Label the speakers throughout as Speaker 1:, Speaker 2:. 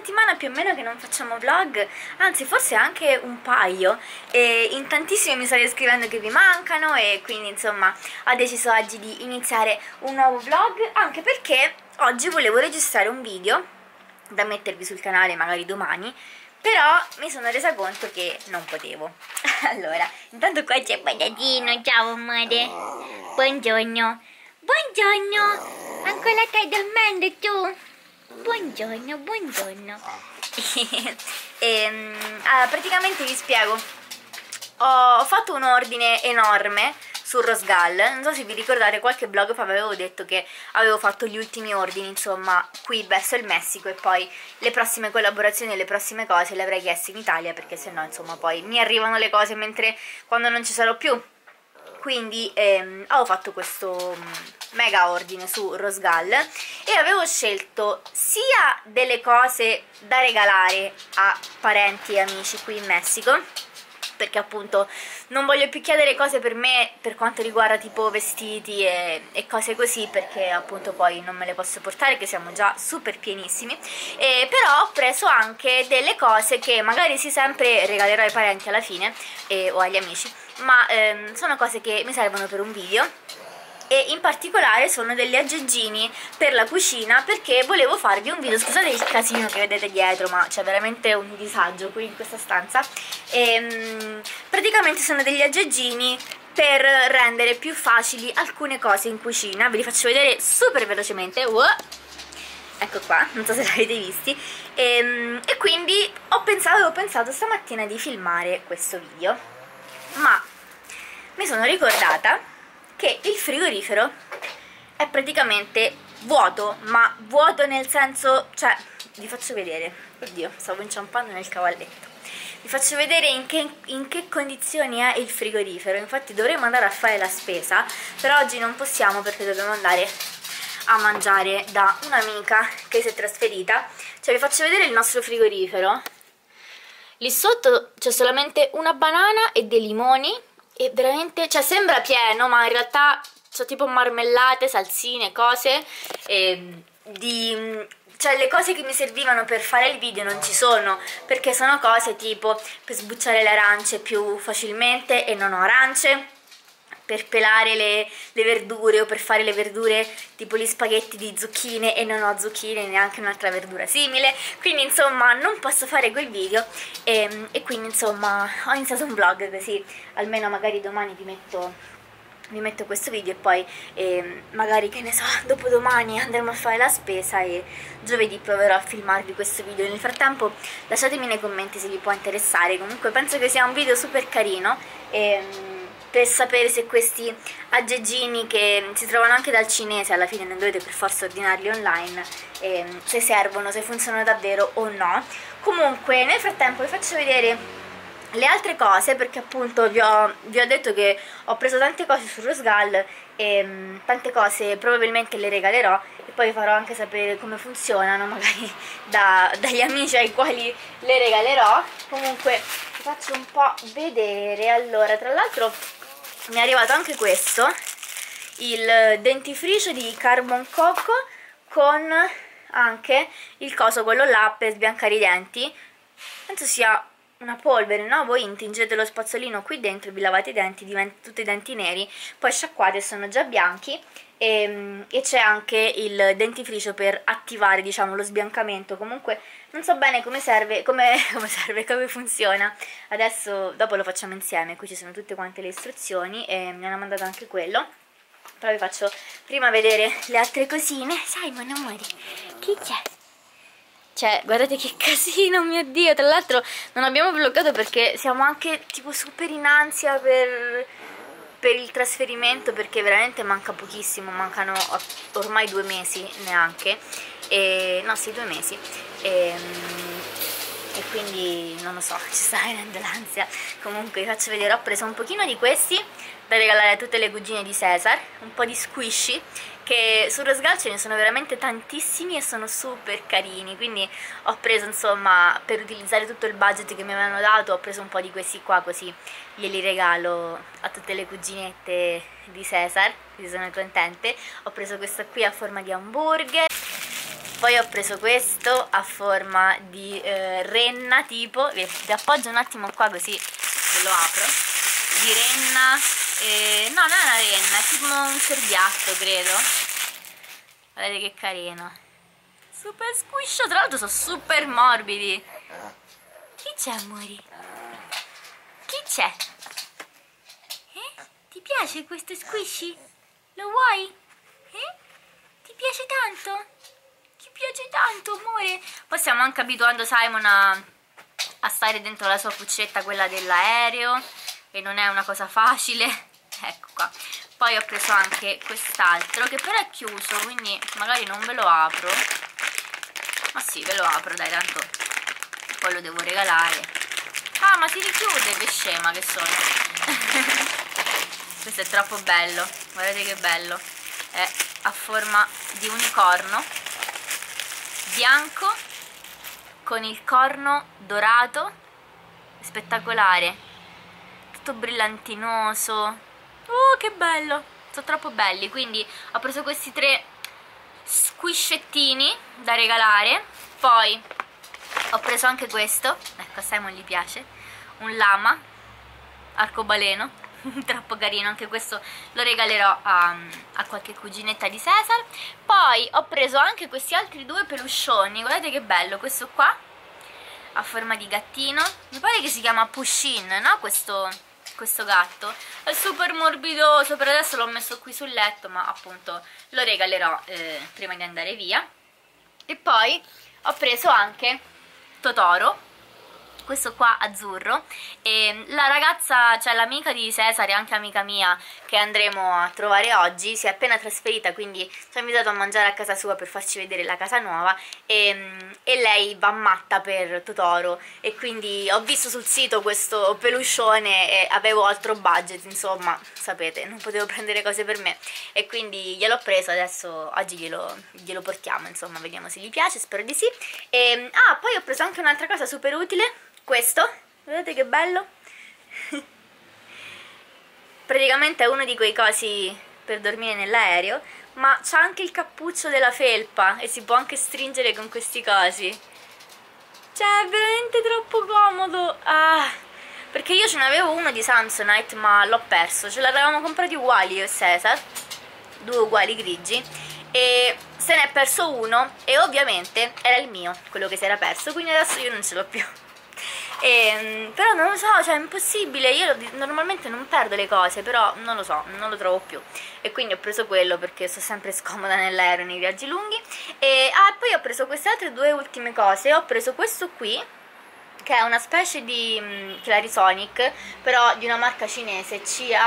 Speaker 1: settimana più o meno che non facciamo vlog, anzi forse anche un paio, e in tantissimi mi state scrivendo che vi mancano e quindi insomma ho deciso oggi di iniziare un nuovo vlog, anche perché oggi volevo registrare un video da mettervi sul canale magari domani, però mi sono resa conto che non potevo. Allora, intanto qua c'è Patatino, ciao amore, buongiorno. Buongiorno, ancora stai dormendo tu? Buongiorno, buongiorno. Praticamente vi spiego, ho fatto un ordine enorme su Rosgal. Non so se vi ricordate, qualche vlog fa avevo detto che avevo fatto gli ultimi ordini, insomma, qui verso il Messico, e poi le prossime collaborazioni e le prossime cose le avrei chieste in Italia, perché sennò insomma poi mi arrivano le cose mentre quando non ci sarò più. Quindi ho fatto questo mega ordine su Rosgal e avevo scelto sia delle cose da regalare a parenti e amici qui in Messico, perché appunto non voglio più chiedere cose per me per quanto riguarda tipo vestiti e cose così, perché appunto poi non me le posso portare, che siamo già super pienissimi. Però ho preso anche delle cose che magari sì, sempre regalerò ai parenti alla fine o agli amici, ma sono cose che mi servono per un video, e in particolare sono degli aggeggini per la cucina, perché volevo farvi un video. Scusate il casino che vedete dietro, ma c'è veramente un disagio qui in questa stanza. Praticamente sono degli aggeggini per rendere più facili alcune cose in cucina. Ve li faccio vedere super velocemente. Ecco qua, non so se l'avete visti. E quindi avevo pensato stamattina di filmare questo video, ma mi sono ricordata che il frigorifero è praticamente vuoto, ma vuoto nel senso, cioè, vi faccio vedere, oddio, stavo inciampando nel cavalletto, vi faccio vedere in che condizioni è il frigorifero. Infatti dovremmo andare a fare la spesa, però oggi non possiamo perché dobbiamo andare a mangiare da un'amica che si è trasferita. Cioè, vi faccio vedere il nostro frigorifero. Lì sotto c'è solamente una banana e dei limoni, e veramente, cioè, sembra pieno, ma in realtà c'ho tipo marmellate, salsine, cose, cioè le cose che mi servivano per fare il video non ci sono, perché sono cose tipo per sbucciare le arance più facilmente e non ho arance, per pelare le verdure, o per fare le verdure tipo gli spaghetti di zucchine e non ho zucchine, neanche un'altra verdura simile, quindi insomma non posso fare quel video, e quindi insomma ho iniziato un vlog così almeno magari domani vi metto questo video, e poi magari, che ne so, dopodomani andremo a fare la spesa e giovedì proverò a filmarvi questo video. Nel frattempo lasciatemi nei commenti se vi può interessare. Comunque penso che sia un video super carino, per sapere se questi aggeggini, che si trovano anche dal cinese, alla fine non dovete per forza ordinarli online, se servono, se funzionano davvero o no. Comunque nel frattempo vi faccio vedere le altre cose, perché appunto vi ho detto che ho preso tante cose su Rosgal e tante cose probabilmente le regalerò, e poi vi farò anche sapere come funzionano magari dagli amici ai quali le regalerò. Comunque vi faccio un po' vedere. Allora, tra l'altro mi è arrivato anche questo, il dentifricio di Carbon Coco, con anche il coso, quello là per sbiancare i denti. Penso sia una polvere, no? Voi intingete lo spazzolino qui dentro, vi lavate i denti, diventano tutti i denti neri, poi sciacquate e sono già bianchi. E c'è anche il dentifricio per attivare, diciamo, lo sbiancamento. Comunque non so bene come serve, come funziona. Adesso dopo lo facciamo insieme. Qui ci sono tutte quante le istruzioni e mi hanno mandato anche quello, però vi faccio prima vedere le altre cosine. Simon, amore, che c'è? Cioè, guardate che casino, mio Dio. Tra l'altro non abbiamo bloccato perché siamo anche tipo super in ansia per il trasferimento, perché veramente manca pochissimo, mancano ormai 2 mesi neanche, no sì, 2 mesi, e quindi non lo so, ci sta venendo l'ansia. Comunque vi faccio vedere, ho preso un pochino di questi da regalare a tutte le cugine di Cesar, un po' di squishy, che su Rosgal ce ne sono veramente tantissimi e sono super carini, quindi ho preso, insomma, per utilizzare tutto il budget che mi avevano dato, ho preso un po' di questi qua, così glieli regalo a tutte le cuginette di Cesar, quindi sono contente. Ho preso questa qui a forma di hamburger. Poi ho preso questo a forma di renna, tipo, vi appoggio un attimo qua così ve lo apro, di renna, no, non è una renna, è tipo un cerbiatto, credo. Guardate che carino, super squiscio, tra l'altro sono super morbidi. Chi c'è, amori? Chi c'è? Ti piace questo squishy? Lo vuoi? Ti piace tanto? Ti piace tanto, amore? Poi stiamo anche abituando Simon a stare dentro la sua cuccetta, quella dell'aereo, e non è una cosa facile. Ecco qua. Poi ho preso anche quest'altro, che però è chiuso, quindi magari non ve lo apro. Ma sì, ve lo apro, dai, tanto poi lo devo regalare. Ah, ma si richiude, che scema che sono. Questo è troppo bello, guardate che bello. È a forma di unicorno, bianco, con il corno dorato, spettacolare, tutto brillantinoso. Che bello, sono troppo belli. Quindi ho preso questi 3 squiscettini da regalare. Poi ho preso anche questo, ecco, a Simon gli piace, un lama arcobaleno, troppo carino, anche questo lo regalerò a qualche cuginetta di Cesar. Poi ho preso anche questi altri 2 peluscioni, guardate che bello, questo qua a forma di gattino, mi pare che si chiama Pushin, no? Questo gatto è super morbidoso, per adesso l'ho messo qui sul letto, ma appunto lo regalerò prima di andare via. E poi ho preso anche Totoro, questo qua azzurro, e la ragazza, cioè l'amica di Cesare, anche amica mia, che andremo a trovare oggi, si è appena trasferita, quindi ci ha invitato a mangiare a casa sua per farci vedere la casa nuova, e lei va matta per Totoro, e quindi ho visto sul sito questo peluscione e avevo altro budget, insomma, sapete, non potevo prendere cose per me, e quindi gliel'ho preso, adesso oggi glielo portiamo, insomma, vediamo se gli piace, spero di sì. Poi ho preso anche un'altra cosa super utile, questo, vedete che bello? Praticamente è uno di quei cosi per dormire nell'aereo, ma c'ha anche il cappuccio della felpa e si può anche stringere con questi cosi. Cioè, è veramente troppo comodo. Perché io ce n'avevo uno di Samsonite, ma l'ho perso. Ce l'avevamo comprati uguali io e Cesar, 2 uguali grigi, e se ne è perso uno, e ovviamente era il mio quello che si era perso, quindi adesso io non ce l'ho più. Però non lo so, cioè è impossibile, io normalmente non perdo le cose, però non lo so, non lo trovo più, e quindi ho preso quello perché sto sempre scomoda nell'aereo nei viaggi lunghi. E poi ho preso queste altre 2 ultime cose. Ho preso questo qui, che è una specie di Clarisonic, però di una marca cinese,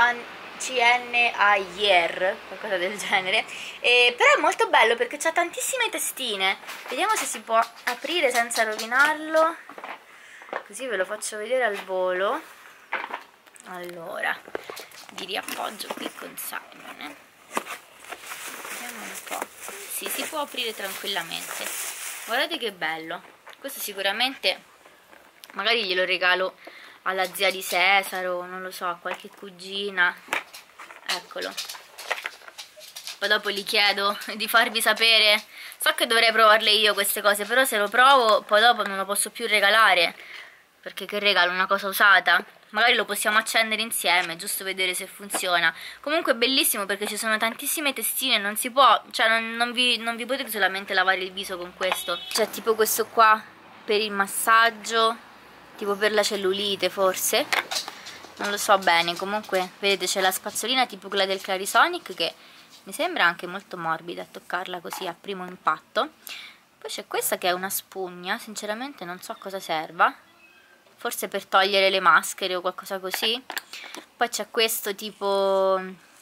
Speaker 1: CNAIR, qualcosa del genere, però è molto bello perché c'ha tantissime testine. Vediamo se si può aprire senza rovinarlo, così ve lo faccio vedere al volo. Allora, vi riappoggio qui con Simon, vediamo un po'. Sì, si può aprire tranquillamente, guardate che bello. Questo sicuramente magari glielo regalo alla zia di Cesaro, non lo so, a qualche cugina. Eccolo. Poi dopo gli chiedo di farvi sapere. So che dovrei provarle io queste cose, però se lo provo poi dopo non lo posso più regalare, perché che regalo una cosa usata? Magari lo possiamo accendere insieme, giusto vedere se funziona. Comunque è bellissimo perché ci sono tantissime testine, non si può, cioè non vi potete solamente lavare il viso con questo. C'è tipo questo qua per il massaggio, tipo per la cellulite forse, non lo so bene. Comunque vedete c'è la spazzolina tipo quella del Clarisonic, che mi sembra anche molto morbida a toccarla così a primo impatto. Poi c'è questa che è una spugna, sinceramente non so a cosa serva, forse per togliere le maschere o qualcosa così. Poi c'è questo tipo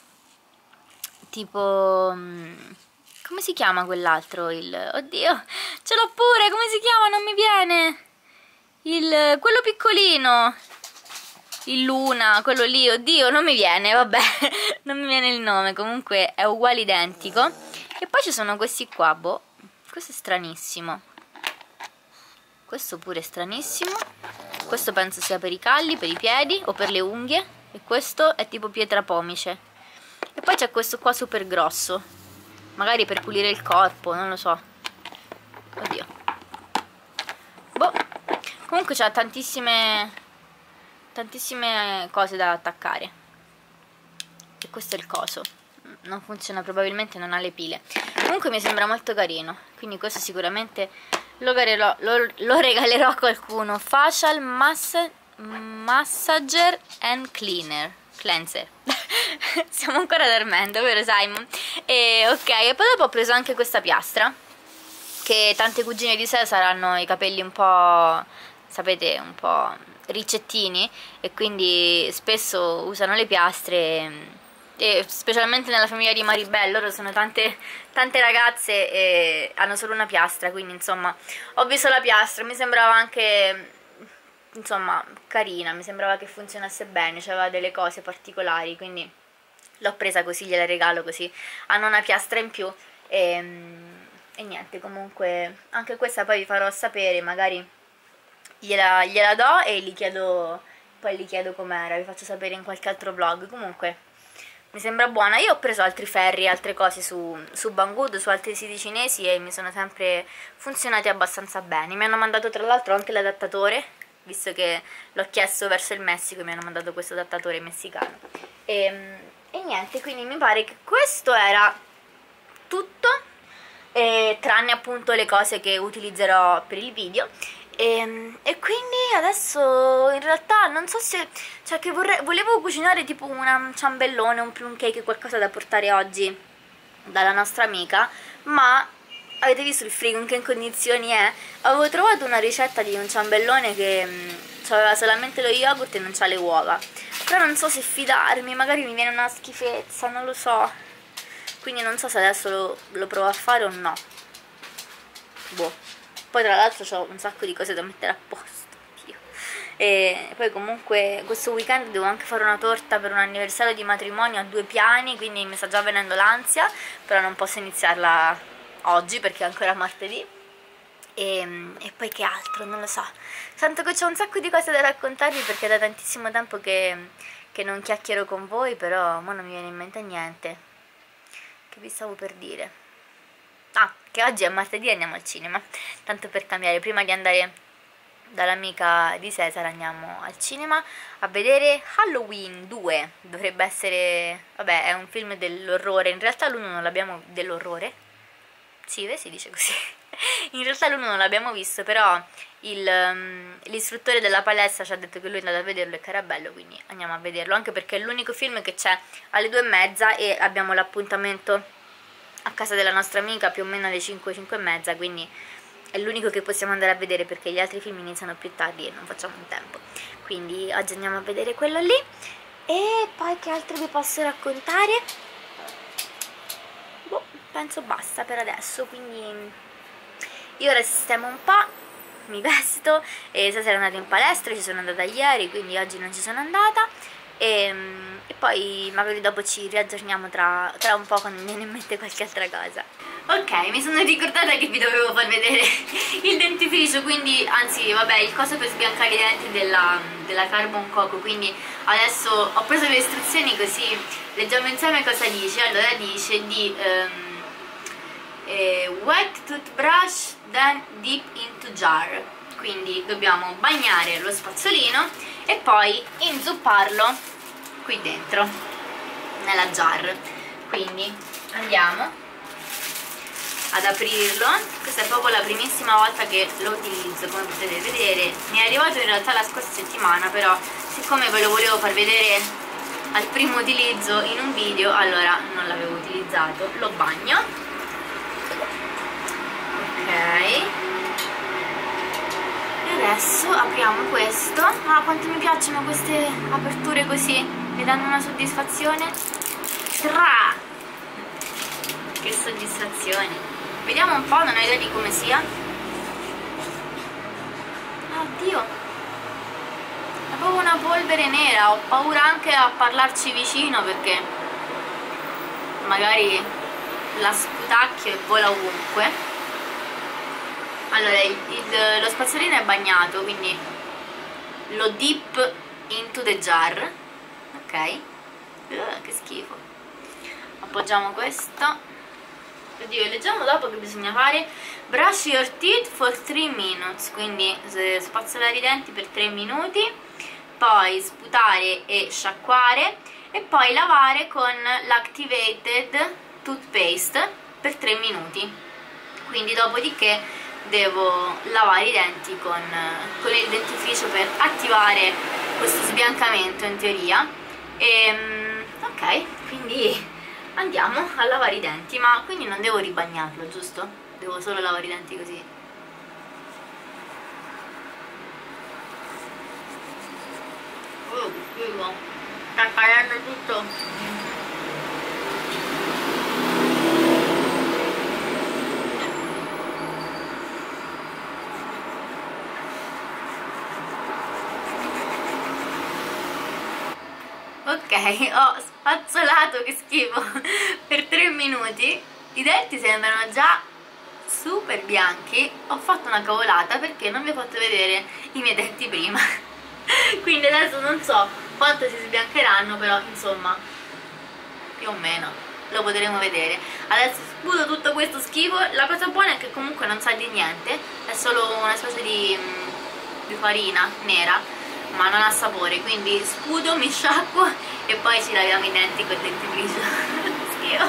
Speaker 1: come si chiama quell'altro? Oddio, ce l'ho pure, come si chiama? Non mi viene. Quello piccolino, il Luna, quello lì, oddio, non mi viene, vabbè, non mi viene il nome, comunque è uguale identico. E poi ci sono questi qua, boh, questo è stranissimo, questo pure è stranissimo, questo penso sia per i calli, per i piedi o per le unghie, e questo è tipo pietra pomice. E poi c'è questo qua super grosso, magari per pulire il corpo, non lo so. Oddio. Boh. Comunque c'ha tantissime cose da attaccare. E questo è il coso. Non funziona, probabilmente non ha le pile. Comunque mi sembra molto carino, quindi questo sicuramente lo regalerò a qualcuno. Facial Massager and Cleanser. Stiamo ancora dormendo, vero Simon? E ok, e poi dopo ho preso anche questa piastra, che tante cugine di sé hanno i capelli un po', sapete, un po' ricettini, e quindi spesso usano le piastre, e specialmente nella famiglia di Maribel, loro sono tante ragazze e hanno solo una piastra, quindi insomma ho visto la piastra, mi sembrava anche, insomma, carina, mi sembrava che funzionasse bene, c'aveva delle cose particolari, quindi l'ho presa così, gliela regalo così hanno una piastra in più. E niente, comunque anche questa poi vi farò sapere, magari gliela do e poi gli chiedo com'era, vi faccio sapere in qualche altro vlog. Comunque mi sembra buona. Io ho preso altri ferri, altre cose su Banggood, su altri siti cinesi, e mi sono sempre funzionati abbastanza bene. Mi hanno mandato tra l'altro anche l'adattatore, visto che l'ho chiesto verso il Messico, e mi hanno mandato questo adattatore messicano. E niente, quindi mi pare che questo era tutto, tranne appunto le cose che utilizzerò per il video. E quindi adesso in realtà non so se, cioè, che volevo cucinare tipo un ciambellone, un plum cake, qualcosa da portare oggi dalla nostra amica, ma avete visto il frigo in che condizioni è? Avevo trovato una ricetta di un ciambellone che aveva solamente lo yogurt e non c'ha le uova, però non so se fidarmi, magari mi viene una schifezza, non lo so, quindi non so se adesso lo provo a fare o no. Boh. Poi tra l'altro ho un sacco di cose da mettere a posto. Dio. E poi comunque questo weekend devo anche fare una torta per un anniversario di matrimonio a 2 piani, quindi mi sta già venendo l'ansia, però non posso iniziarla oggi perché è ancora martedì. E poi che altro, non lo so. Sento che c'ho un sacco di cose da raccontarvi perché è da tantissimo tempo che non chiacchiero con voi, però ora non mi viene in mente niente. Che vi stavo per dire? Ah, che oggi è martedì e andiamo al cinema, tanto per cambiare. Prima di andare dall'amica di Cesar andiamo al cinema a vedere Halloween 2. Dovrebbe essere, vabbè, è un film dell'orrore. In realtà l'uno non l'abbiamo, dell'orrore? Sì, si dice così. In realtà l'uno non l'abbiamo visto, però l'istruttore della palestra ci ha detto che lui è andato a vederlo e che era bello, quindi andiamo a vederlo, anche perché è l'unico film che c'è alle 2:30 e abbiamo l'appuntamento a casa della nostra amica più o meno alle 5:30, quindi è l'unico che possiamo andare a vedere perché gli altri film iniziano più tardi e non facciamo in tempo. Quindi oggi andiamo a vedere quello lì. E poi che altro vi posso raccontare? Boh, penso basta per adesso, quindi io ora sistemo un po', mi vesto, e stasera è andata in palestra, ci sono andata ieri, quindi oggi non ci sono andata. E poi magari dopo ci riaggiorniamo tra un po' quando mi viene in mente qualche altra cosa. Ok, mi sono ricordata che vi dovevo far vedere il dentifricio, quindi, anzi vabbè, il coso per sbiancare i denti della Carbon Coco, quindi adesso ho preso le istruzioni così leggiamo insieme cosa dice. Allora dice di wet toothbrush then dip into jar, quindi dobbiamo bagnare lo spazzolino e poi inzupparlo qui dentro nella jar. Quindi andiamo ad aprirlo. Questa è proprio la primissima volta che lo utilizzo, come potete vedere. Mi è arrivato in realtà la scorsa settimana, però siccome ve lo volevo far vedere al primo utilizzo in un video, allora non l'avevo utilizzato. Lo bagno, ok, e adesso apriamo questo. Ah, quanto mi piacciono queste aperture così, mi danno una soddisfazione. Che soddisfazione. Vediamo un po', non ho idea di come sia. Oddio, è proprio una polvere nera. Ho paura anche a parlarci vicino perché magari la sputacchio e vola ovunque. Allora, lo spazzolino è bagnato, quindi lo dip into the jar. Ok, che schifo. Appoggiamo questo, oddio, leggiamo dopo che bisogna fare brush your teeth for 3 minutes, quindi spazzolare i denti per 3 minuti, poi sputare e sciacquare e poi lavare con l'activated toothpaste per 3 minuti. Quindi dopodiché devo lavare i denti con il dentifricio per attivare questo sbiancamento in teoria. Ok, quindi andiamo a lavare i denti, ma quindi non devo ribagnarlo, giusto? Devo solo lavare i denti così. Oh, che figo, sta cadendo tutto. Ok, ho spazzolato, che schifo, per 3 minuti. I denti sembrano già super bianchi. Ho fatto una cavolata perché non vi ho fatto vedere i miei denti prima. Quindi adesso non so quanto si sbiancheranno, però insomma più o meno lo potremo vedere. Adesso sputo tutto questo schifo. La cosa buona è che comunque non sa di niente, è solo una specie di farina nera, ma non ha sapore, quindi sputo, mi sciacquo e poi ci laviamo i denti col dentifricio. Schifo.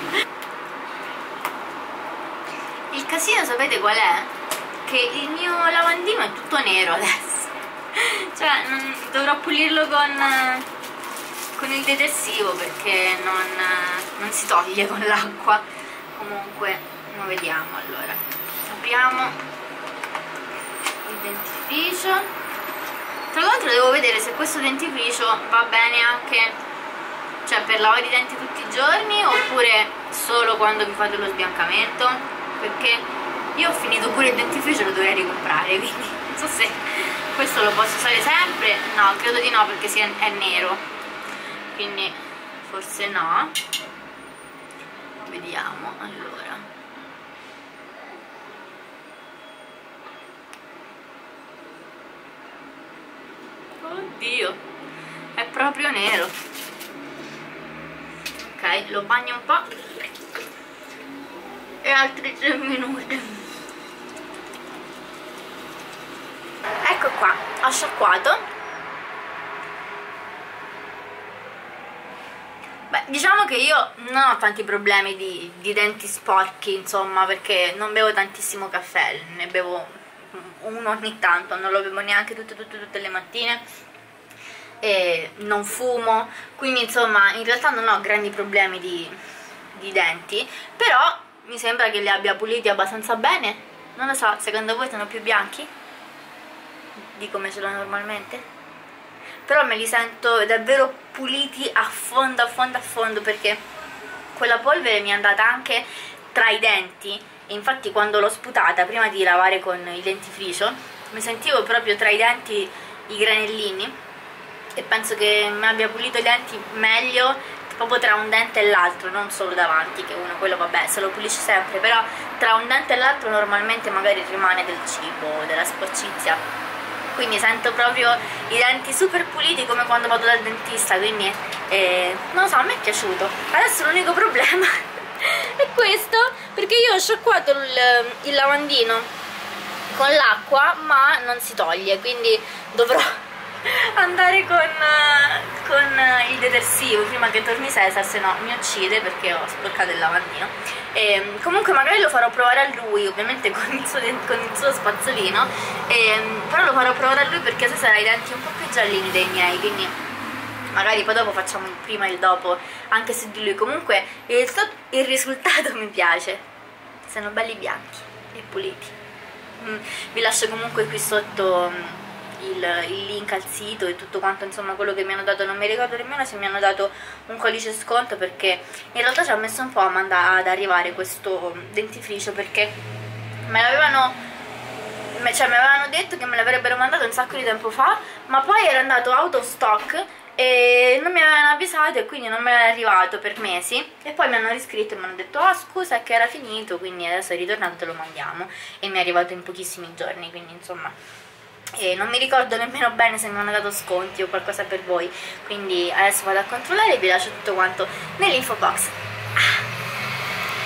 Speaker 1: Il casino sapete qual è? Che il mio lavandino è tutto nero adesso. Cioè dovrò pulirlo con il detersivo perché non si toglie con l'acqua. Comunque lo vediamo. Allora apriamo il dentifricio. Tra l'altro devo vedere se questo dentifricio va bene anche, cioè, per lavare i denti tutti i giorni oppure solo quando vi fate lo sbiancamento, perché io ho finito pure il dentifricio e lo dovrei ricomprare, quindi non so se questo lo posso usare sempre. No, credo di no, perché è nero, quindi forse no. Vediamo. Allora, oddio, è proprio nero. Ok, lo bagno un po' e altri 3 minuti. Ecco qua, ho sciacquato. Beh, diciamo che io non ho tanti problemi di denti sporchi, insomma, perché non bevo tantissimo caffè, ne bevo uno ogni tanto, non lo bevo neanche tutte le mattine, e non fumo, quindi insomma in realtà non ho grandi problemi di denti, però mi sembra che li abbia puliti abbastanza bene. Non lo so, secondo voi sono più bianchi di come ce l'ho normalmente? Però me li sento davvero puliti a fondo, perché quella polvere mi è andata anche tra i denti e infatti quando l'ho sputata prima di lavare con il dentifricio mi sentivo proprio tra i denti i granellini, e penso che mi abbia pulito i denti meglio proprio tra un dente e l'altro, non solo davanti, che uno quello vabbè se lo pulisce sempre, però tra un dente e l'altro normalmente magari rimane del cibo, della sporcizia, quindi sento proprio i denti super puliti come quando vado dal dentista, quindi non lo so, a me è piaciuto. Adesso l'unico problema è questo, perché io ho sciacquato il lavandino con l'acqua ma non si toglie, quindi dovrò andare con il detersivo prima che torni Cesar, se no mi uccide perché ho sporcato il lavandino. Comunque magari lo farò provare a lui, ovviamente con il suo spazzolino, però lo farò provare a lui perché Cesar ha i denti un po' più giallini dei miei, quindi magari poi dopo facciamo il prima e il dopo anche su di lui. Comunque il risultato mi piace, sono belli bianchi e puliti. Vi lascio comunque qui sotto il link al sito e tutto quanto, insomma, quello che mi hanno dato. Non mi ricordo nemmeno se mi hanno dato un codice sconto, perché in realtà ci ha messo un po' ad arrivare questo dentifricio, perché me l'avevano, cioè mi avevano detto che me l'avrebbero mandato un sacco di tempo fa, ma poi era andato out of stock e non mi avevano avvisato e quindi non me l'era arrivato per mesi, e poi mi hanno riscritto e mi hanno detto ah scusa è che era finito, quindi adesso è ritornato, te lo mandiamo, e mi è arrivato in pochissimi giorni, quindi insomma non mi ricordo nemmeno bene se mi hanno dato sconti o qualcosa per voi, quindi adesso vado a controllare e vi lascio tutto quanto nell'info box.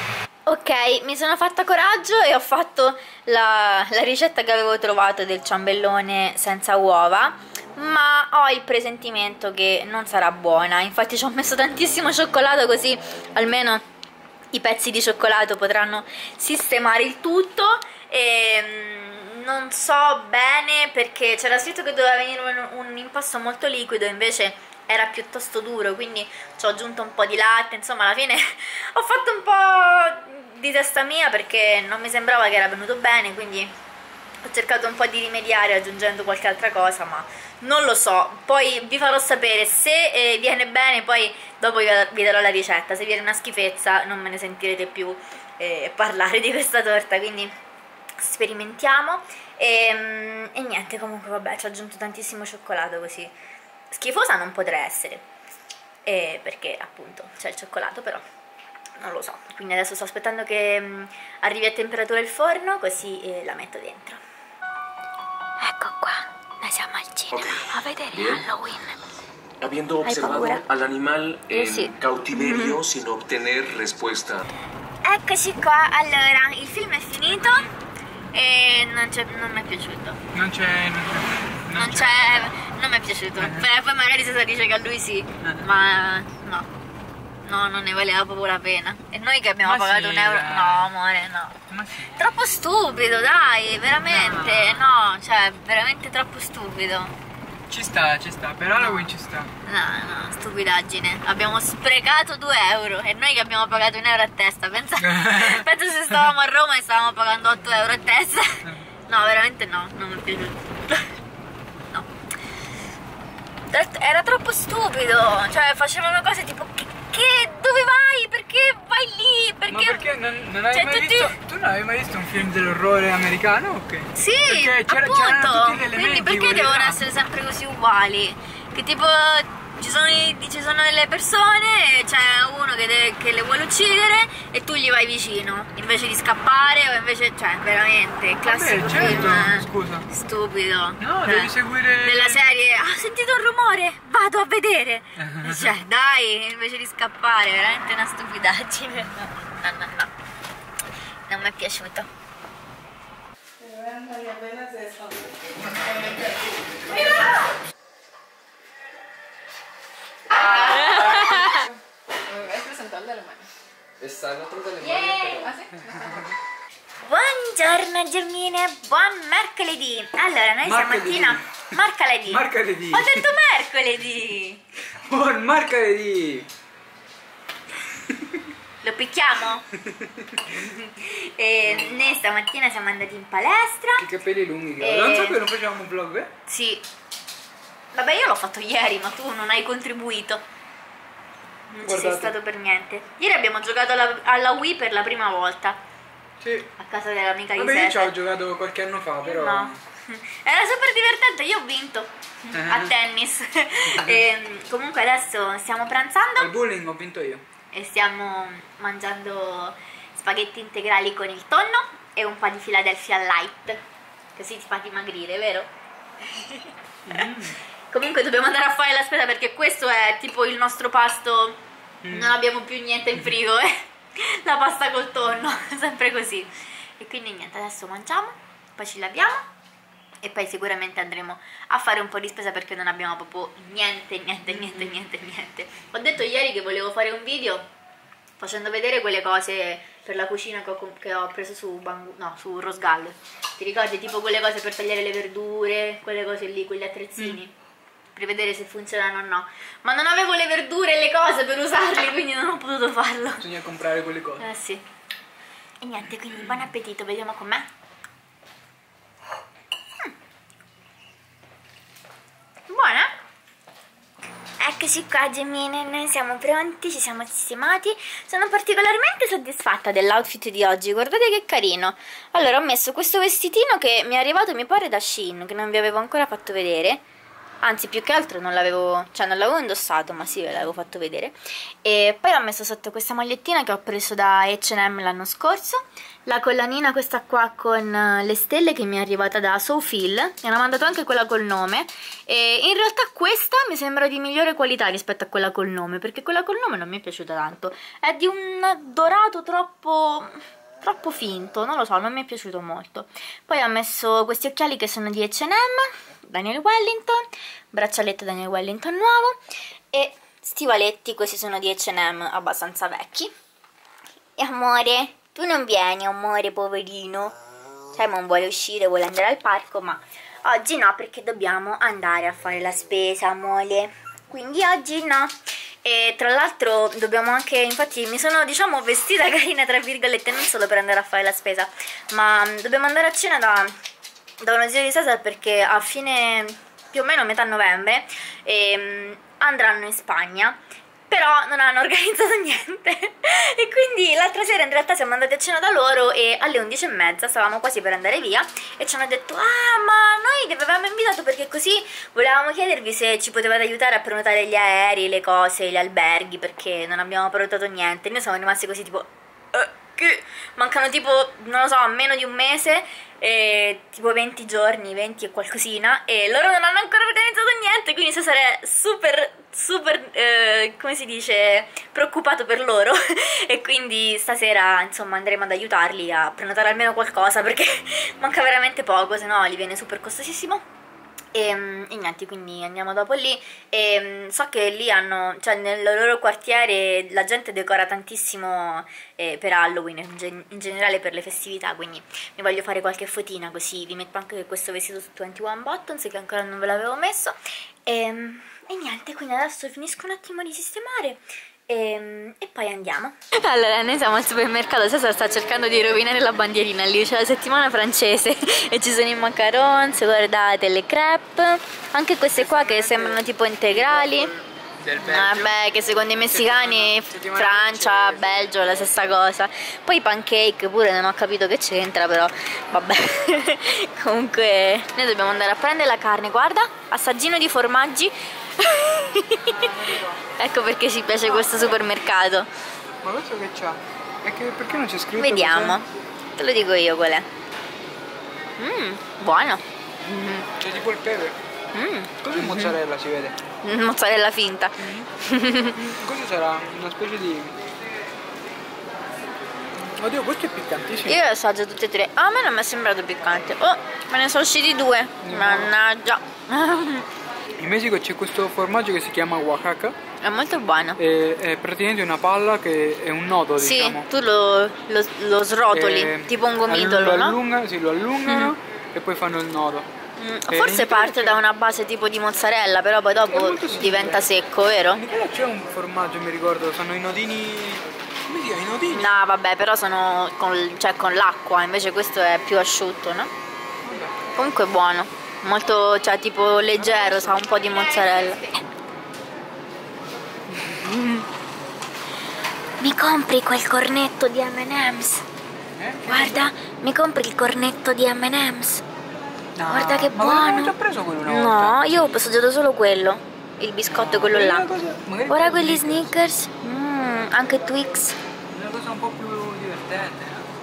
Speaker 1: Ok, mi sono fatta coraggio e ho fatto la ricetta che avevo trovato del ciambellone senza uova, ma ho il presentimento che non sarà buona. Infatti ci ho messo tantissimo cioccolato, così almeno i pezzi di cioccolato potranno sistemare il tutto. E non so bene, perché c'era scritto che doveva venire un impasto molto liquido, invece era piuttosto duro, quindi ci ho aggiunto un po' di latte. Insomma, alla fine ho fatto un po' di testa mia perché non mi sembrava che era venuto bene, quindi ho cercato un po' di rimediare aggiungendo qualche altra cosa, ma non lo so. Poi vi farò sapere se viene bene, poi dopo vi darò la ricetta. Se viene una schifezza non me ne sentirete più parlare di questa torta, quindi sperimentiamo. E niente, comunque vabbè, ci ho aggiunto tantissimo cioccolato, così schifosa non potrà essere, perché appunto c'è il cioccolato, però non lo so. Quindi adesso sto aspettando che arrivi a temperatura il forno, così la metto dentro. Ecco qua, noi siamo al cinema a vedere Halloween.
Speaker 2: Habiendo observado al animal en
Speaker 1: sì.
Speaker 2: cautiverio sin obtener respuesta.
Speaker 1: Eccoci qua, allora, il film è finito e non mi è piaciuto. Non mi è piaciuto. Poi magari se dice che a lui sì, ma no, non ne valeva proprio la pena. E noi che abbiamo pagato un euro. No, amore, no. Ma sì. Troppo stupido, dai, veramente. No, cioè, veramente troppo stupido.
Speaker 3: Ci sta, per Halloween ci sta.
Speaker 1: No, stupidaggine. Abbiamo sprecato 2 euro e noi che abbiamo pagato 1 euro a testa. Pensa se stavamo a Roma e stavamo pagando 8 euro a testa. No, veramente no, non mi è piaciuto. No. Era troppo stupido. Cioè, facevano cose tipo che dove vai? Perché vai lì? Perché?
Speaker 3: Ma perché non hai mai visto? Tu non hai mai visto un film dell'orrore americano? Ok.
Speaker 1: Sì,
Speaker 3: perché c'erano tutti gli elementi.
Speaker 1: Quindi perché devono essere sempre così uguali? Che tipo ci sono delle persone, c'è uno che le vuole uccidere e tu gli vai vicino invece di scappare, o invece, cioè, veramente classico film.
Speaker 3: Scusa.
Speaker 1: Stupido.
Speaker 3: No, devi seguire
Speaker 1: della serie. Ho sentito un rumore, vado a vedere. Cioè, dai, invece di scappare, veramente una stupidaggine. No. Non mi è piaciuto.
Speaker 3: E stanno tutte le mani.
Speaker 1: Buongiorno Germine, buon mercoledì. Allora, noi stamattina Mercoledì. Ho detto mercoledì.
Speaker 3: Buon mercoledì.
Speaker 1: Lo picchiamo? E noi stamattina siamo andati in palestra.
Speaker 3: Che capelli lunghi. Non so che non facevamo un vlog, eh?
Speaker 1: Sì. Vabbè, io l'ho fatto ieri, ma tu non hai contribuito. Non ci sei stato per niente. Ieri abbiamo giocato alla Wii per la prima volta.
Speaker 3: Sì.
Speaker 1: A casa dell'amica di
Speaker 3: Vabbè,
Speaker 1: Sete.
Speaker 3: io ci ho giocato qualche anno fa, però.
Speaker 1: No. Era super divertente, io ho vinto a tennis. E comunque adesso stiamo pranzando.
Speaker 3: Al bowling ho vinto io.
Speaker 1: E stiamo mangiando spaghetti integrali con il tonno e un po' di Philadelphia Light. Così ti fa dimagrire, vero? Comunque dobbiamo andare a fare la spesa perché questo è tipo il nostro pasto. Non abbiamo più niente in frigo, la pasta col tonno, sempre così. E quindi niente, adesso mangiamo, poi ci laviamo e poi sicuramente andremo a fare un po' di spesa perché non abbiamo proprio niente. Ho detto ieri che volevo fare un video facendo vedere quelle cose per la cucina che ho preso su su Rosgallo. Ti ricordi? Tipo quelle cose per tagliare le verdure, quelle cose lì, quegli attrezzini. Per vedere se funzionano o no. Ma non avevo le verdure e le cose per usarli, quindi non ho potuto farlo.
Speaker 3: Bisogna comprare quelle cose.
Speaker 1: Sì. E niente, quindi buon appetito, vediamo com'è. Buona? Eccoci qua Gemine, noi siamo pronti, ci siamo sistemati. Sono particolarmente soddisfatta dell'outfit di oggi, guardate che carino. Allora ho messo questo vestitino che mi è arrivato, mi pare, da Shein, che non vi avevo ancora fatto vedere. anzi più che altro non l'avevo indossato, ma sì, ve l'avevo fatto vedere. E poi ho messo sotto questa magliettina che ho preso da H&M l'anno scorso, la collanina questa qua con le stelle che mi è arrivata da Sofil, mi hanno mandato anche quella col nome, e in realtà questa mi sembra di migliore qualità rispetto a quella col nome, perché quella col nome non mi è piaciuta tanto, è di un dorato troppo finto, non lo so, non mi è piaciuto molto. Poi ho messo questi occhiali che sono di H&M, Daniel Wellington, braccialetto Daniel Wellington nuovo, e stivaletti, questi sono di H&M abbastanza vecchi. E amore, tu non vieni, amore, poverino? Sai, non vuole uscire, vuole andare al parco, ma oggi no, perché dobbiamo andare a fare la spesa, amore. Quindi oggi no. E tra l'altro dobbiamo anche, infatti mi sono, diciamo, vestita carina tra virgolette, non solo per andare a fare la spesa, ma dobbiamo andare a cena da uno zio di Cesar, perché a fine, più o meno metà novembre, andranno in Spagna, però non hanno organizzato niente e quindi l'altra sera in realtà siamo andati a cena da loro e alle 11:30 stavamo quasi per andare via e ci hanno detto: ah, ma noi vi avevamo invitato perché così volevamo chiedervi se ci potevate aiutare a prenotare gli aerei, le cose, gli alberghi, perché non abbiamo prenotato niente. Noi siamo rimasti così tipo che mancano tipo, non lo so, meno di un mese, tipo 20 giorni, 20 e qualcosina, e loro non hanno ancora organizzato niente, quindi Cesare è super come si dice, preoccupato per loro e quindi stasera insomma andremo ad aiutarli a prenotare almeno qualcosa, perché manca veramente poco, se no gli viene super costosissimo. E niente, quindi andiamo dopo lì. E so che lì hanno, cioè nel loro quartiere la gente decora tantissimo per Halloween, in generale per le festività, quindi mi voglio fare qualche fotina, così vi metto anche questo vestito su 21 Buttons che ancora non ve l'avevo messo. E niente, quindi adesso finisco un attimo di sistemare e poi andiamo. Allora, noi siamo al supermercato, Cesar sta cercando di rovinare la bandierina, lì c'è la settimana francese e ci sono i macarons, guardate, le crepe, anche queste qua che sembrano tipo integrali. Vabbè, che secondo i messicani Francia, Belgio, la stessa cosa. Poi i pancake pure non ho capito che c'entra, però vabbè. Comunque noi dobbiamo andare a prendere la carne, guarda, assaggino di formaggi. Ecco perché ci piace questo supermercato.
Speaker 3: Ma questo che c'ha? Perché non c'è scritto?
Speaker 1: Vediamo, te lo dico io qual è. Buono.
Speaker 3: C'è tipo il pepe. Così mozzarella si vede.
Speaker 1: Mozzarella finta.
Speaker 3: Questo sarà una specie di... Oddio, questo è piccantissimo.
Speaker 1: Io assaggio tutte e tre. A me non mi è sembrato piccante. Oh, me ne sono usciti due. Mannaggia.
Speaker 3: In Messico c'è questo formaggio che si chiama Oaxaca.
Speaker 1: È molto buono.
Speaker 3: È praticamente una palla che è un nodo,
Speaker 1: sì,
Speaker 3: diciamo.
Speaker 1: Tu lo srotoli, tipo un gomitolo, no?
Speaker 3: Sì, lo allungano e poi fanno il nodo.
Speaker 1: Forse parte da una base tipo di mozzarella, però poi dopo diventa secco, vero?
Speaker 3: In Italia c'è un formaggio, mi ricordo, sono i nodini... Come si chiama? I nodini?
Speaker 1: No, vabbè, però sono con l'acqua, invece questo è più asciutto, no?
Speaker 3: Vabbè.
Speaker 1: Comunque è buono, molto, cioè tipo leggero, sa un po' di mozzarella. Mi compri quel cornetto di M&M's? Guarda, mi compri il cornetto di M&M's? No, guarda che buono.
Speaker 3: Non ti ho preso quello una volta?
Speaker 1: No, io ho assaggiato solo quello. Il biscotto, quello là. Ora quelli Snickers. Anche Twix.
Speaker 3: Una cosa un po' più divertente.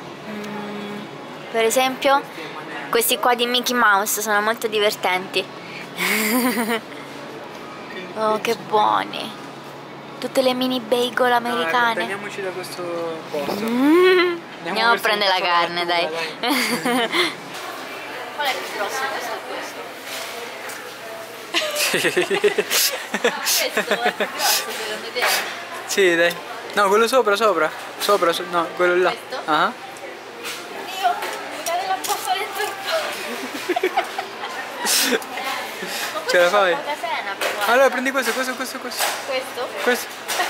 Speaker 1: Per esempio, questi qua di Mickey Mouse sono molto divertenti. Oh, che buoni. Tutte le mini bagel americane.
Speaker 3: Andiamoci da questo posto.
Speaker 1: Andiamo a prendere la carne, dai. Qual è più grosso, questo o questo? Questo è più grosso secondo te?
Speaker 3: Sì, dai. No, quello sopra. No, quello là.
Speaker 1: Questo?
Speaker 3: Ah.
Speaker 1: Dio, mi cade la pasta dentro il cuore.
Speaker 3: Ce la fai?
Speaker 1: Però.
Speaker 3: Allora prendi questo.
Speaker 1: Questo?
Speaker 3: Questo.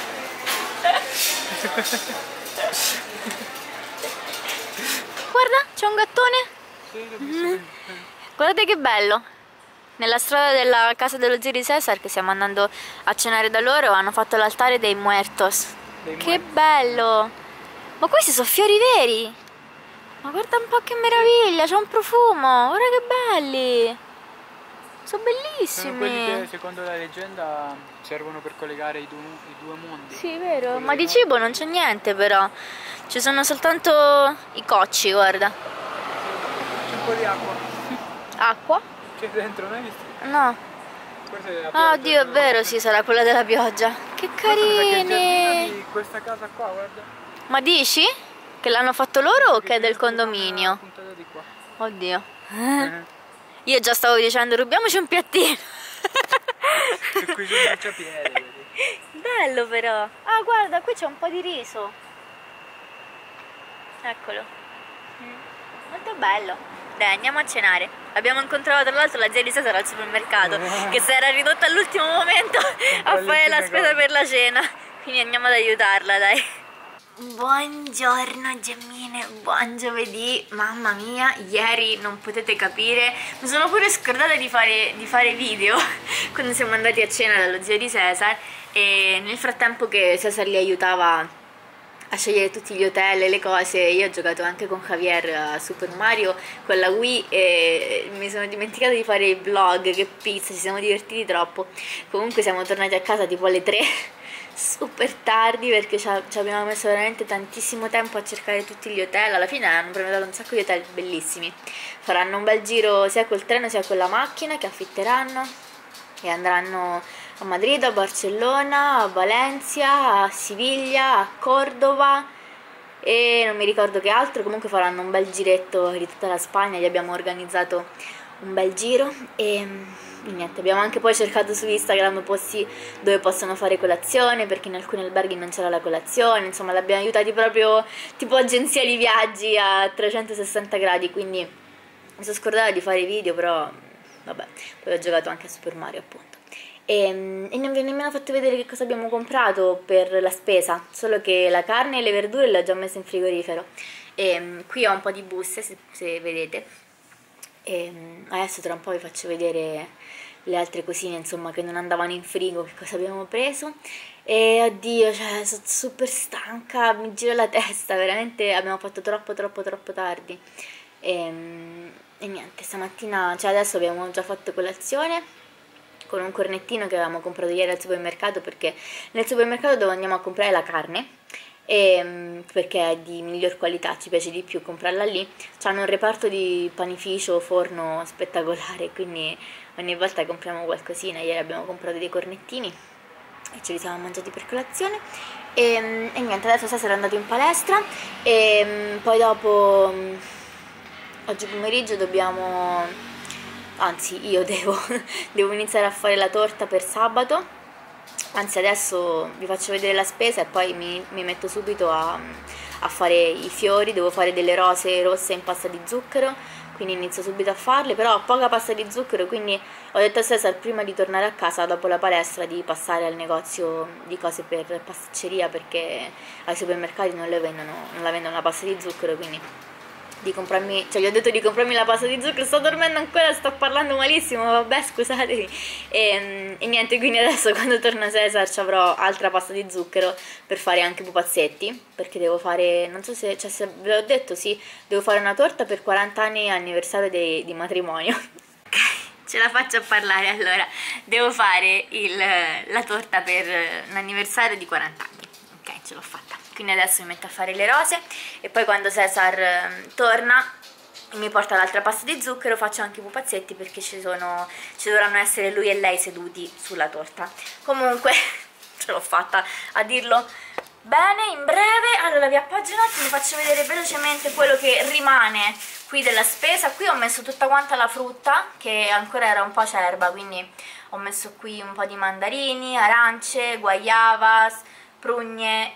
Speaker 1: Guarda, c'è un gattone. Guardate che bello. Nella strada della casa dello zio di Cesar, che stiamo andando a cenare da loro, hanno fatto l'altare dei muertos. Che bello. Ma questi sono fiori veri. Ma guarda un po' che meraviglia, c'è un profumo. Guarda che belli. Sono
Speaker 3: Sono quelli
Speaker 1: bellissimi.
Speaker 3: che secondo la leggenda servono per collegare i due mondi.
Speaker 1: Sì, vero.
Speaker 3: Quello
Speaker 1: Ma di
Speaker 3: no.
Speaker 1: cibo non c'è niente però. Ci sono soltanto i cocci, guarda.
Speaker 3: C'è un po' di acqua.
Speaker 1: Acqua?
Speaker 3: C'è dentro, non hai visto?
Speaker 1: No.
Speaker 3: Forse è la
Speaker 1: Ah,
Speaker 3: pioggia,
Speaker 1: oddio, è vero, sì, sarà quella della pioggia. Che
Speaker 3: Questo mi sa che è il giardino
Speaker 1: carini!
Speaker 3: di questa casa qua, guarda.
Speaker 1: Ma dici? Che l'hanno fatto loro o che è del
Speaker 3: c'è una
Speaker 1: condominio?
Speaker 3: puntata di qua.
Speaker 1: Oddio.
Speaker 3: Eh.
Speaker 1: Io già stavo dicendo, rubiamoci un piattino.
Speaker 3: C'è qui sul marciapiede, vedi.
Speaker 1: Bello però. Ah, guarda, qui c'è un po' di riso. Eccolo. Molto bello. Dai, andiamo a cenare. Abbiamo incontrato tra l'altro la zia di Cesare al supermercato, che si era ridotta all'ultimo momento a fare la spesa per la cena. Quindi andiamo ad aiutarla, dai. Buongiorno gemmine, buon giovedì. Mamma mia, ieri non potete capire, mi sono pure scordata di fare video quando siamo andati a cena dallo zio di Cesar, e nel frattempo che Cesar li aiutava a scegliere tutti gli hotel e le cose, io ho giocato anche con Javier a Super Mario con la Wii e mi sono dimenticata di fare il vlog. Che pizza, ci siamo divertiti troppo. Comunque siamo tornati a casa tipo alle 3 super tardi, perché ci abbiamo messo veramente tantissimo tempo a cercare tutti gli hotel. Alla fine hanno prenotato un sacco di hotel bellissimi. Faranno un bel giro sia col treno sia con la macchina che affitteranno, e andranno a Madrid, a Barcellona, a Valencia, a Siviglia, a Cordova e non mi ricordo che altro. Comunque faranno un bel giretto di tutta la Spagna, gli abbiamo organizzato un bel giro e niente, abbiamo anche poi cercato su Instagram posti dove possono fare colazione, perché in alcuni alberghi non c'era la colazione. Insomma, l'abbiamo aiutati proprio tipo agenzia di viaggi a 360 gradi, quindi mi sono scordata di fare video, però vabbè, poi ho giocato anche a Super Mario appunto. E non vi ho nemmeno fatto vedere che cosa abbiamo comprato per la spesa, solo che la carne e le verdure le ho già messe in frigorifero. E qui ho un po' di buste, se vedete. E adesso tra un po' vi faccio vedere le altre cosine, insomma, che non andavano in frigo, che cosa abbiamo preso. E oddio, cioè, sono super stanca, mi gira la testa, veramente abbiamo fatto troppo tardi. E niente, stamattina, cioè adesso abbiamo già fatto colazione con un cornettino che avevamo comprato ieri al supermercato, perché nel supermercato dove andiamo a comprare la carne, perché è di miglior qualità, ci piace di più comprarla lì. C'hanno un reparto di panificio, forno spettacolare, quindi ogni volta compriamo qualcosina. Ieri abbiamo comprato dei cornettini e ce li siamo mangiati per colazione. E niente, adesso Cesare è andato in palestra e poi dopo oggi pomeriggio dobbiamo... Anzi, io devo iniziare a fare la torta per sabato. Anzi, adesso vi faccio vedere la spesa e poi mi metto subito a fare i fiori. Devo fare delle rose rosse in pasta di zucchero, quindi inizio subito a farle, però ho poca pasta di zucchero, quindi ho detto a Cesar prima di tornare a casa dopo la palestra di passare al negozio di cose per pasticceria, perché ai supermercati non la vendono la pasta di zucchero, quindi di comprarmi, cioè gli ho detto di comprarmi la pasta di zucchero. Sto dormendo ancora, sto parlando malissimo, vabbè, scusatemi. E niente, quindi adesso quando torna Cesar ci avrò altra pasta di zucchero per fare anche pupazzetti, perché devo fare, non so se, cioè, se ve l'ho detto, sì, devo fare una torta per 40 anni anniversario di matrimonio. Ok, ce la faccio a parlare. Allora, devo fare la torta per l'anniversario di 40 anni. Ok, ce l'ho fatta. Quindi adesso mi metto a fare le rose e poi quando Cesar torna mi porta l'altra pasta di zucchero, faccio anche i pupazzetti, perché ci dovranno essere lui e lei seduti sulla torta. Comunque ce l'ho fatta, a dirlo bene, in breve. Allora vi appoggio un attimo, faccio vedere velocemente quello che rimane qui della spesa. Qui ho messo tutta quanta la frutta che ancora era un po' acerba, quindi ho messo qui un po' di mandarini, arance, guayabas, prugne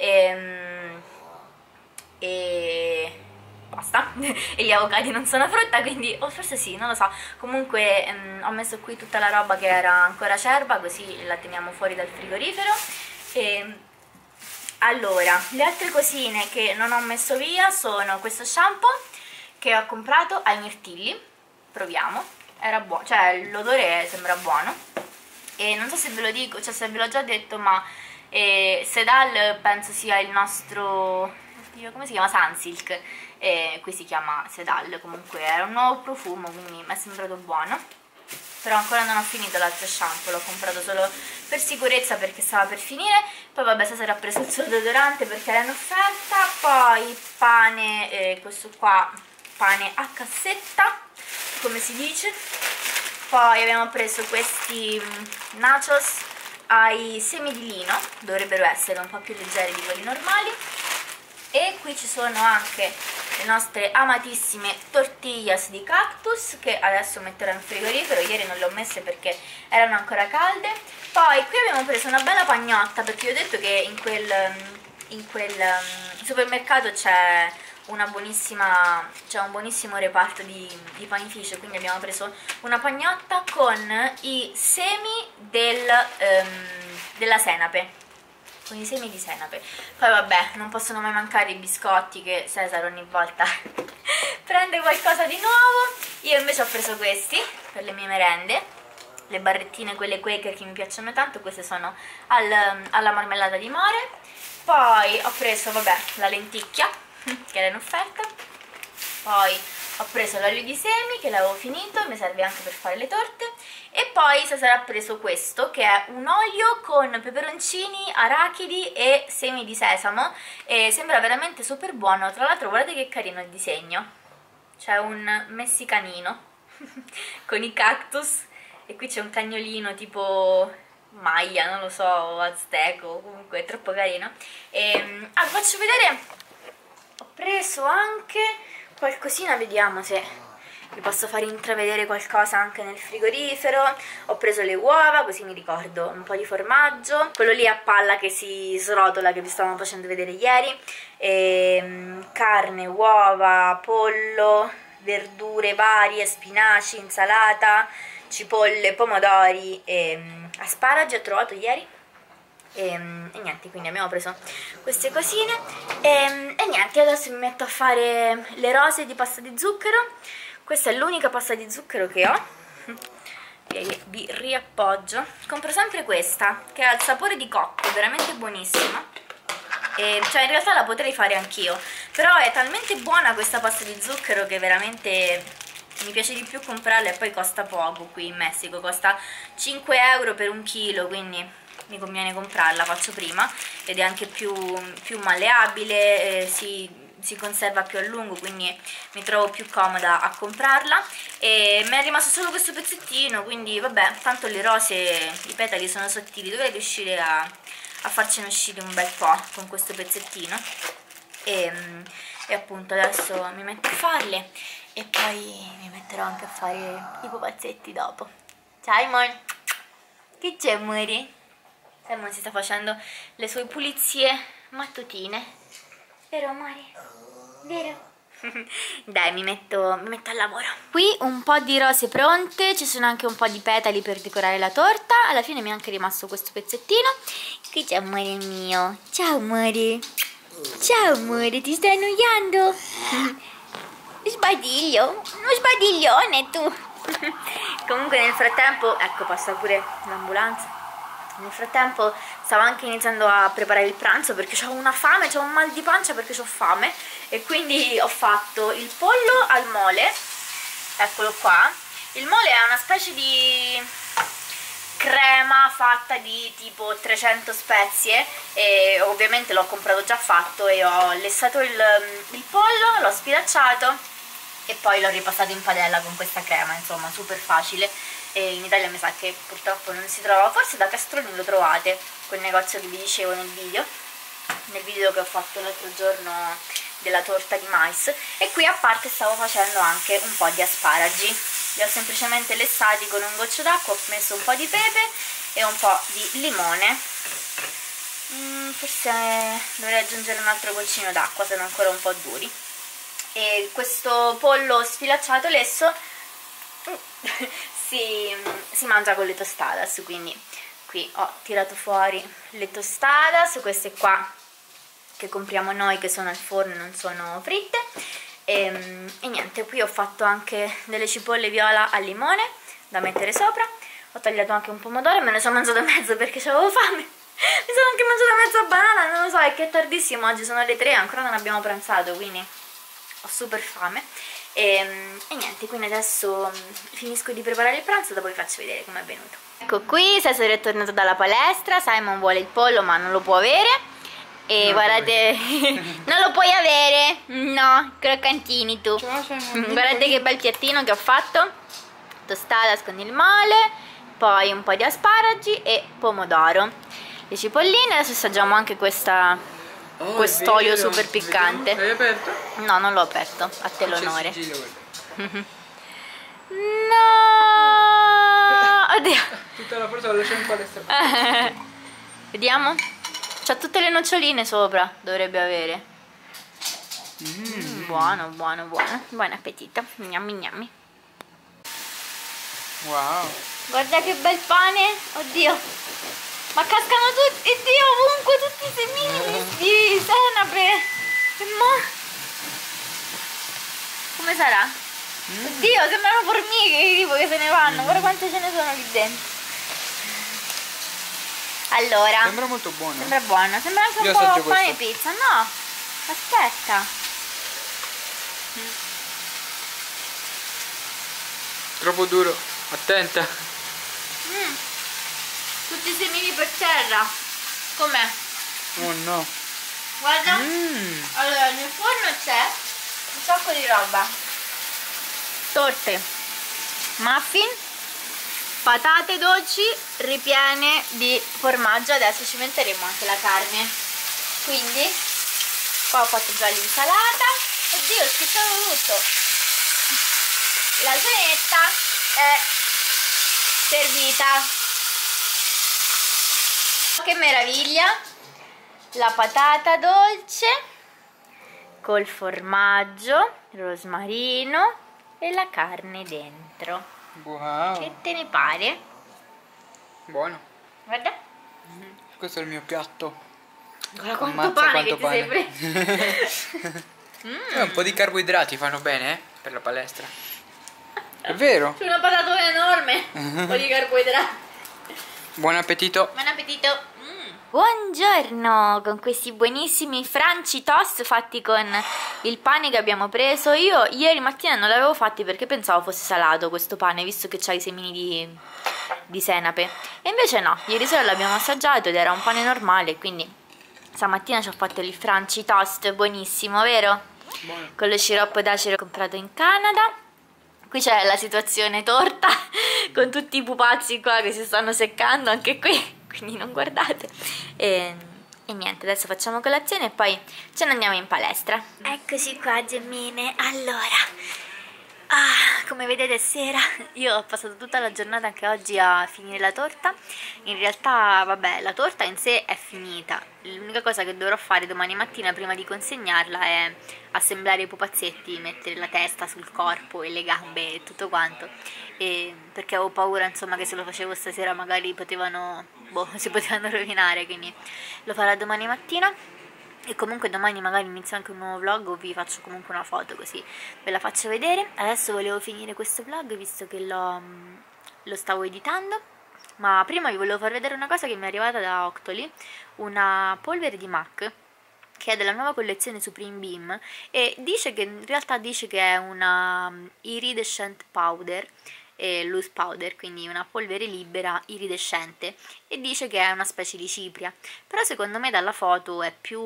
Speaker 1: e basta. E gli avocati non sono frutta, quindi, o forse sì, non lo so. Comunque ho messo qui tutta la roba che era ancora acerba, così la teniamo fuori dal frigorifero. Allora, le altre cosine che non ho messo via sono questo shampoo che ho comprato ai mirtilli. Proviamo, era buono, cioè l'odore sembra buono. E non so se ve lo dico, cioè se ve l'ho già detto, ma Sedal penso sia il nostro, oddio, come si chiama? Sunsilk, qui si chiama Sedal. Comunque era un nuovo profumo, quindi mi è sembrato buono. però ancora non ho finito l'altro shampoo, l'ho comprato solo per sicurezza perché stava per finire. Poi vabbè, stasera ho preso il suo deodorante perché era in offerta, poi pane, questo qua, pane a cassetta, come si dice. Poi abbiamo preso questi nachos ai semi di lino, dovrebbero essere un po' più leggeri di quelli normali. E qui ci sono anche le nostre amatissime tortillas di cactus, che adesso metterò in frigorifero. Ieri non le ho messe perché erano ancora calde. Poi qui abbiamo preso una bella pagnotta, perché vi ho detto che in quel supermercato c'è un buonissimo reparto di panificio, quindi abbiamo preso una pagnotta con i semi della senape, con i semi di senape. Poi vabbè, non possono mai mancare i biscotti, che Cesar ogni volta prende qualcosa di nuovo. Io invece ho preso questi per le mie merende, le barrettine, quelle Quaker che mi piacciono tanto. Queste sono alla marmellata di more. Poi ho preso, vabbè, la lenticchia che era in offerta. Poi ho preso l'olio di semi che l'avevo finito, mi serve anche per fare le torte. E poi Cesare ha preso questo, che è un olio con peperoncini, arachidi e semi di sesamo, e sembra veramente super buono. Tra l'altro guardate che carino il disegno, c'è un messicanino con i cactus, e qui c'è un cagnolino tipo Maya, non lo so, azteco, comunque è troppo carino. Vi faccio vedere, ho preso anche qualcosina, vediamo se vi posso fare intravedere qualcosa anche nel frigorifero. Ho preso le uova, così mi ricordo, un po' di formaggio, quello lì a palla che si srotola che vi stavamo facendo vedere ieri, carne, uova, pollo, verdure varie, spinaci, insalata, cipolle, pomodori e asparagi ho trovato ieri. E niente, quindi abbiamo preso queste cosine e niente, adesso mi metto a fare le rose di pasta di zucchero. Questa è l'unica pasta di zucchero che ho, che vi riappoggio. Compro sempre questa, che ha il sapore di cocco, veramente buonissima. Cioè in realtà la potrei fare anch'io, però è talmente buona questa pasta di zucchero che veramente mi piace di più comprarla, e poi costa poco. Qui in Messico costa 5 euro per un chilo, quindi mi conviene comprarla, faccio prima, ed è anche più malleabile, si conserva più a lungo, quindi mi trovo più comoda a comprarla. E mi è rimasto solo questo pezzettino, quindi vabbè, tanto le rose, i petali sono sottili, dovrei riuscire a farcene uscire un bel po' con questo pezzettino. E appunto adesso mi metto a farle e poi mi metterò anche a fare i pupazzetti dopo. Ciao amore, che c'è amore? Simon si sta facendo le sue pulizie mattutine, vero amore? Vero? Dai, mi metto al lavoro. Qui un po' di rose pronte, ci sono anche un po' di petali per decorare la torta. Alla fine mi è anche rimasto questo pezzettino. Qui c'è amore mio. Ciao amore. Ciao amore, ti stai annoiando? Sbadiglio, uno sbadiglione tu. Comunque nel frattempo, ecco, passa pure l'ambulanza. Nel frattempo stavo anche iniziando a preparare il pranzo perché ho una fame, ho un mal di pancia perché ho fame, e quindi ho fatto il pollo al mole, eccolo qua. Il mole è una specie di crema fatta di tipo 300 spezie, e ovviamente l'ho comprato già fatto, e ho lessato il pollo, l'ho sfilacciato e poi l'ho ripassato in padella con questa crema, insomma super facile. E in Italia mi sa che purtroppo non si trova, forse da Castroni lo trovate, quel negozio che vi dicevo nel video che ho fatto l'altro giorno della torta di mais. E qui a parte stavo facendo anche un po' di asparagi, li ho semplicemente lessati con un goccio d'acqua, ho messo un po' di pepe e un po' di limone, forse dovrei aggiungere un altro goccino d'acqua, sono ancora un po' duri. E questo pollo sfilacciato lesso si mangia con le tostadas, quindi qui ho tirato fuori le tostadas, queste qua che compriamo noi, che sono al forno, non sono fritte. E niente, qui ho fatto anche delle cipolle viola al limone da mettere sopra, ho tagliato anche un pomodoro e me ne sono mangiato mezzo perché avevo fame. Mi sono anche mangiata mezza banana, non lo so, è che è tardissimo, oggi sono le 3, ancora non abbiamo pranzato, quindi ho super fame. e niente, quindi adesso finisco di preparare il pranzo, dopo vi faccio vedere com'è venuto. Ecco qui, Cesare è tornato dalla palestra, Simon vuole il pollo ma non lo può avere. E guardate, non lo puoi avere, no, croccantini tu. Guardate che bel piattino che ho fatto, tostada con il male, poi un po' di asparagi e pomodoro, le cipolline. Adesso assaggiamo anche quest'olio super piccante.
Speaker 3: L'hai aperto?
Speaker 1: No, non l'ho aperto, a te l'onore. No, oddio.
Speaker 3: Tutta la forza la lasciamo in palestra.
Speaker 1: Vediamo. C'ha tutte le noccioline sopra, dovrebbe avere. Buono, buono, buono. Buon appetito. Gnammi gnammi.
Speaker 3: Wow.
Speaker 1: Guarda che bel pane. Oddio. Ma cascano tutti. Oddio, ovunque tutti i semini di senape. E mo? Come sarà? Oddio, sembrano formiche tipo che se ne vanno. Guarda quante ce ne sono lì dentro. Allora,
Speaker 3: Sembra molto buono.
Speaker 1: sembra buono, sembra anche
Speaker 3: Io
Speaker 1: un po'
Speaker 3: assaggio
Speaker 1: pane
Speaker 3: questo.
Speaker 1: pizza. No, aspetta.
Speaker 3: Troppo duro. Attenta.
Speaker 1: Tutti i semini per terra. Com'è?
Speaker 3: Oh no.
Speaker 1: Guarda. Allora, nel forno c'è un sacco di roba. Torte, muffin, patate dolci ripiene di formaggio. Adesso ci metteremo anche la carne. Quindi qua ho fatto già l'insalata. Oddio, ho schizzato tutto. La cenetta è servita. Che meraviglia! La patata dolce col formaggio, rosmarino e la carne dentro.
Speaker 3: Wow.
Speaker 1: Che te ne pare?
Speaker 3: Buono.
Speaker 1: Guarda.
Speaker 3: Questo è il mio piatto.
Speaker 1: Guarda quanto
Speaker 3: Ammazza
Speaker 1: pane
Speaker 3: quanto
Speaker 1: che ti sei preso.
Speaker 3: Un po' di carboidrati fanno bene, per la palestra. È vero.
Speaker 1: C'è una patatona enorme. Un po' di carboidrati.
Speaker 3: Buon appetito.
Speaker 1: Buon appetito. Buongiorno, con questi buonissimi Franci toast fatti con il pane che abbiamo preso. Io ieri mattina non l'avevo fatti perché pensavo fosse salato questo pane, visto che c'ha i semini di senape. E invece no, ieri sera l'abbiamo assaggiato ed era un pane normale, quindi stamattina ci ho fatto il Franci toast, buonissimo, vero?
Speaker 3: Buono.
Speaker 1: Con lo sciroppo d'acero comprato in Canada. Qui c'è la situazione torta con tutti i pupazzi qua che si stanno seccando anche qui, quindi non guardate. E niente, adesso facciamo colazione e poi ce ne andiamo in palestra. Eccoci qua gemmine. Allora, come vedete è sera, io ho passato tutta la giornata anche oggi a finire la torta. In realtà vabbè, la torta in sé è finita. L'unica cosa che dovrò fare domani mattina prima di consegnarla è assemblare i pupazzetti, mettere la testa sul corpo e le gambe e tutto quanto, perché avevo paura insomma che se lo facevo stasera magari si potevano rovinare, quindi lo farò domani mattina. E comunque domani magari inizio anche un nuovo vlog o vi faccio comunque una foto così ve la faccio vedere. Adesso volevo finire questo vlog visto che lo stavo editando, ma prima vi volevo far vedere una cosa che mi è arrivata da Octoly, una polvere di MAC che è della nuova collezione Supreme Beam e in realtà dice che è una iridescent powder, loose powder, quindi una polvere libera iridescente, e dice che è una specie di cipria, però secondo me dalla foto è più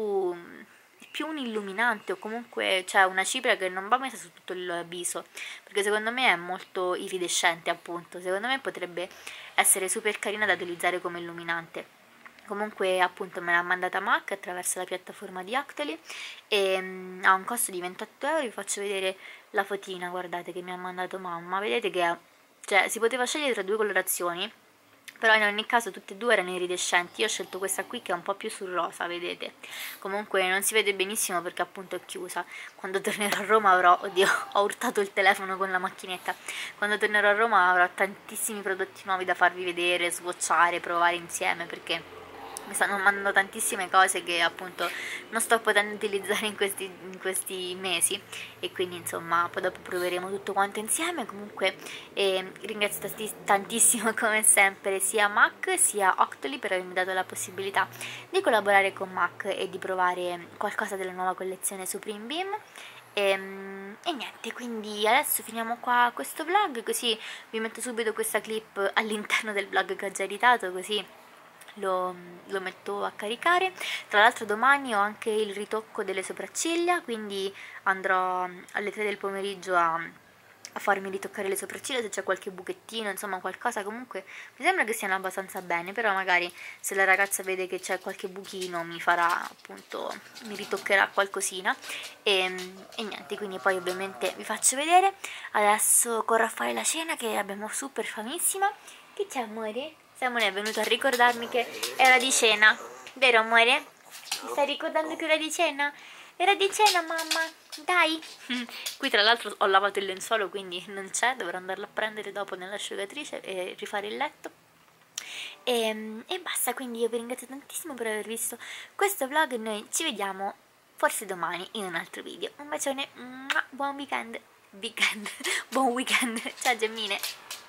Speaker 1: un illuminante, o comunque c'è una cipria che non va messa su tutto il viso, perché secondo me è molto iridescente, appunto. Secondo me potrebbe essere super carina da utilizzare come illuminante. Comunque appunto me l'ha mandata MAC attraverso la piattaforma di Octoly e ha un costo di 28 euro. Vi faccio vedere la fotina, guardate, che mi ha mandato mamma. Vedete che si poteva scegliere tra due colorazioni, però in ogni caso tutte e due erano iridescenti. Io ho scelto questa qui che è un po' più sul rosa, vedete. Comunque non si vede benissimo perché appunto è chiusa. Quando tornerò a Roma oddio, ho urtato il telefono con la macchinetta. Quando tornerò a Roma avrò tantissimi prodotti nuovi da farvi vedere, swatchare, provare insieme, perché mi stanno mandando tantissime cose che appunto non sto potendo utilizzare in questi mesi, e quindi insomma poi dopo proveremo tutto quanto insieme. Comunque ringrazio tantissimo come sempre sia MAC sia Octoly per avermi dato la possibilità di collaborare con MAC e di provare qualcosa della nuova collezione Supreme Beam. niente, quindi adesso finiamo qua questo vlog, così vi metto subito questa clip all'interno del vlog che ho già editato, così lo metto a caricare. Tra l'altro domani ho anche il ritocco delle sopracciglia, quindi andrò alle 3 del pomeriggio a farmi ritoccare le sopracciglia se c'è qualche buchettino, insomma qualcosa. Comunque mi sembra che stiano abbastanza bene, però magari se la ragazza vede che c'è qualche buchino mi farà appunto, mi ritoccherà qualcosina e niente, quindi poi ovviamente vi faccio vedere. Adesso corro a fare la cena che abbiamo super famissima. Che c'è amore? Simone è venuto a ricordarmi che è ora di cena, vero amore? Mi stai ricordando che è ora di cena? È ora di cena mamma, dai! Qui tra l'altro ho lavato il lenzuolo, quindi non c'è, dovrò andarlo a prendere dopo nell'asciugatrice e rifare il letto. E basta, quindi io vi ringrazio tantissimo per aver visto questo vlog e noi ci vediamo forse domani in un altro video. Un bacione, buon weekend, buon weekend, ciao gemmine!